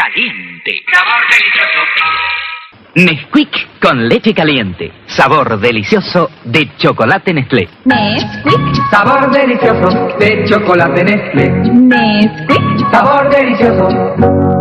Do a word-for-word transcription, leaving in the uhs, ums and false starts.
caliente. Sabor delicioso. Nesquik con leche caliente. Sabor delicioso de chocolate Nestlé. Nesquik. Sabor delicioso de chocolate Nestlé. Nesquik. Sabor delicioso.